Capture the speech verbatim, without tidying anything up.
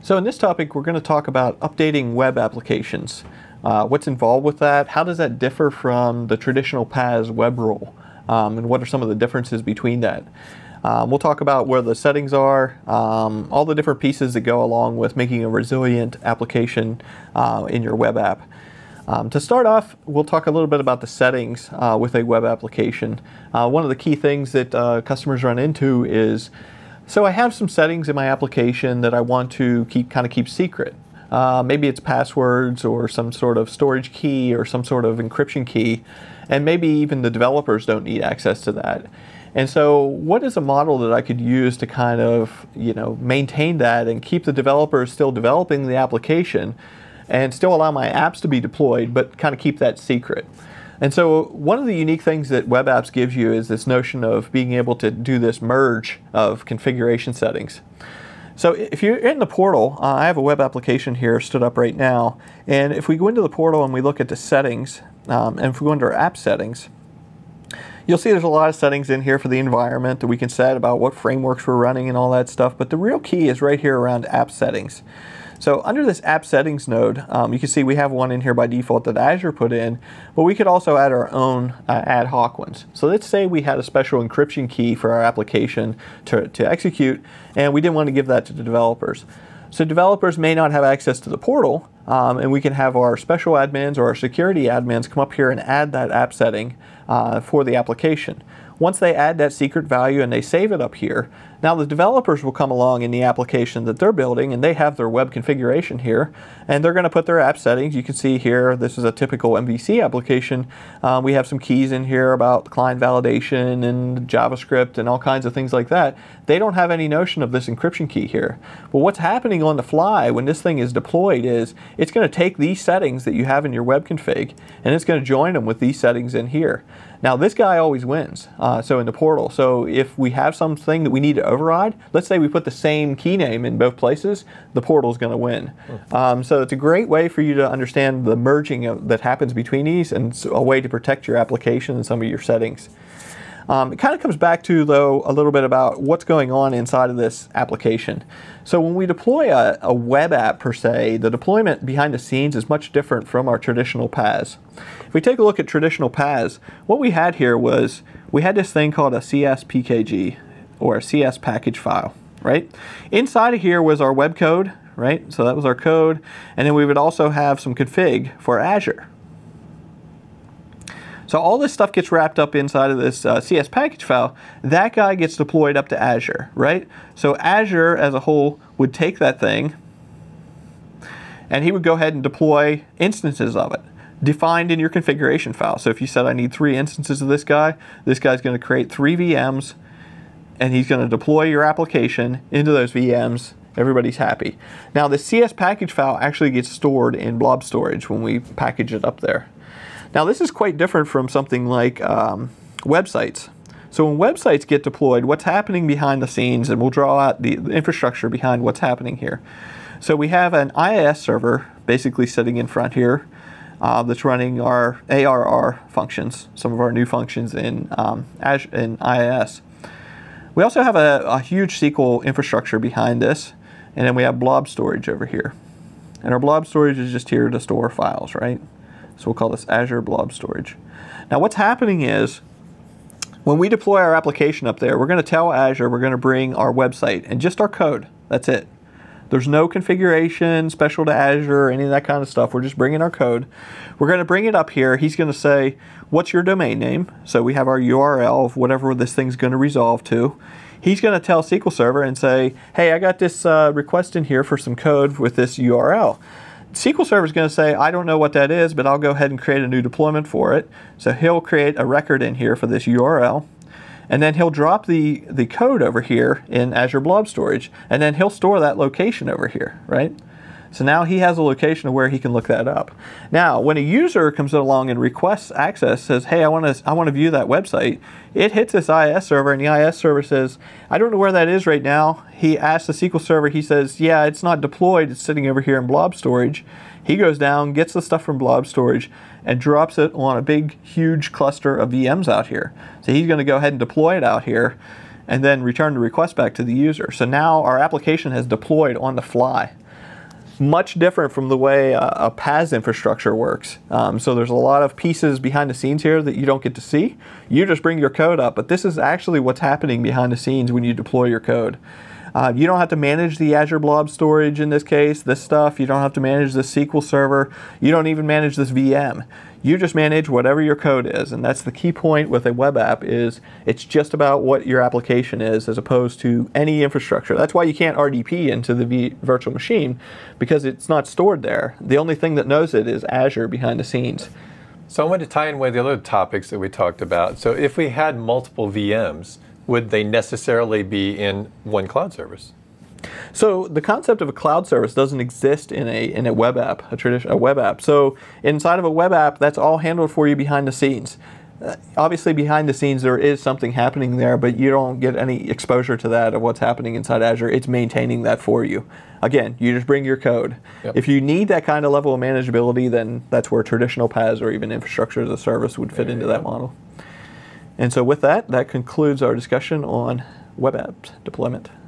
So in this topic, we're going to talk about updating web applications. Uh, what's involved with that? How does that differ from the traditional P A S web role? Um, and what are some of the differences between that? Um, we'll talk about where the settings are, um, all the different pieces that go along with making a resilient application uh, in your web app. Um, to start off, we'll talk a little bit about the settings uh, with a web application. Uh, one of the key things that uh, customers run into is, so I have some settings in my application that I want to keep kind of keep secret. Uh, maybe it's passwords or some sort of storage key or some sort of encryption key, and maybe even the developers don't need access to that. And so what is a model that I could use to kind of, you know, maintain that and keep the developers still developing the application and still allow my apps to be deployed, but kind of keep that secret? And so one of the unique things that web apps gives you is this notion of being able to do this merge of configuration settings. So if you're in the portal, uh, I have a web application here stood up right now, and if we go into the portal and we look at the settings, um, and if we go into our app settings, you'll see there's a lot of settings in here for the environment that we can set about what frameworks we're running and all that stuff, but the real key is right here around app settings. So under this app settings node, um, you can see we have one in here by default that Azure put in, but we could also add our own uh, ad hoc ones. So let's say we had a special encryption key for our application to, to execute, and we didn't want to give that to the developers. So developers may not have access to the portal, um, and we can have our special admins or our security admins come up here and add that app setting uh, for the application. Once they add that secret value and they save it up here, now the developers will come along in the application that they're building, and they have their web configuration here, and they're going to put their app settings. You can see here, this is a typical M V C application. Um, we have some keys in here about client validation and JavaScript and all kinds of things like that. They don't have any notion of this encryption key here. But what's happening on the fly when this thing is deployed is it's going to take these settings that you have in your web config, and it's going to join them with these settings in here. Now this guy always wins, uh, so in the portal. So if we have something that we need to override, let's say we put the same key name in both places, the portal is going to win. Um, so it's a great way for you to understand the merging of, that happens between these, and a way to protect your application and some of your settings. Um, it kind of comes back to, though, a little bit about what's going on inside of this application. So when we deploy a, a web app per se, the deployment behind the scenes is much different from our traditional P A S. If we take a look at traditional P A S, what we had here was we had this thing called a C S P K G, or a C S package file, right? Inside of here was our web code, right? So that was our code, and then we would also have some config for Azure. So all this stuff gets wrapped up inside of this uh, C S package file. That guy gets deployed up to Azure, right? So Azure as a whole would take that thing, and he would go ahead and deploy instances of it, defined in your configuration file. So if you said I need three instances of this guy, this guy's going to create three V Ms, and he's going to deploy your application into those V Ms. Everybody's happy. Now the C S package file actually gets stored in blob storage when we package it up there. Now this is quite different from something like um, websites. So when websites get deployed, what's happening behind the scenes, and we'll draw out the, the infrastructure behind what's happening here. So we have an I I S server basically sitting in front here uh, that's running our A R R functions, some of our new functions in, um, Azure, in I I S. We also have a, a huge S Q L infrastructure behind this, and then we have blob storage over here. And our blob storage is just here to store files, right? So we'll call this Azure Blob Storage. Now what's happening is, when we deploy our application up there, we're going to tell Azure we're going to bring our website and just our code. That's it. There's no configuration special to Azure or any of that kind of stuff. We're just bringing our code. We're going to bring it up here. He's going to say, what's your domain name? So we have our U R L of whatever this thing's going to resolve to. He's going to tell S Q L Server and say, hey, I got this uh, request in here for some code with this U R L. S Q L Server is going to say, I don't know what that is, but I'll go ahead and create a new deployment for it. So he'll create a record in here for this U R L, and then he'll drop the, the code over here in Azure Blob Storage, and then he'll store that location over here, right? So now he has a location of where he can look that up. Now, when a user comes along and requests access, says, hey, I want to I want to view that website, it hits this I I S server, and the I I S server says, I don't know where that is right now. He asks the S Q L Server, he says, yeah, it's not deployed, it's sitting over here in blob storage. He goes down, gets the stuff from blob storage, and drops it on a big, huge cluster of V Ms out here. So he's going to go ahead and deploy it out here, and then return the request back to the user. So now our application has deployed on the fly. much different from the way a, a P A S infrastructure works. Um, so there's a lot of pieces behind the scenes here that you don't get to see. You just bring your code up, but this is actually what's happening behind the scenes when you deploy your code. Uh, you don't have to manage the Azure Blob storage in this case, this stuff. You don't have to manage this S Q L Server. You don't even manage this V M. You just manage whatever your code is, and that's the key point with a web app is it's just about what your application is as opposed to any infrastructure. That's why you can't R D P into the v virtual machine because it's not stored there. The only thing that knows it is Azure behind the scenes. So I want to tie in with the other topics that we talked about. So if we had multiple V Ms, would they necessarily be in one cloud service? So the concept of a cloud service doesn't exist in a in a web app, a traditional a web app. So inside of a web app, that's all handled for you behind the scenes. Uh, obviously, behind the scenes there is something happening there, but you don't get any exposure to that of what's happening inside Azure. It's maintaining that for you. Again, you just bring your code. Yep. If you need that kind of level of manageability, then that's where traditional P A S or even infrastructure as a service would fit there into that go. model. And so with that, that concludes our discussion on web app deployment.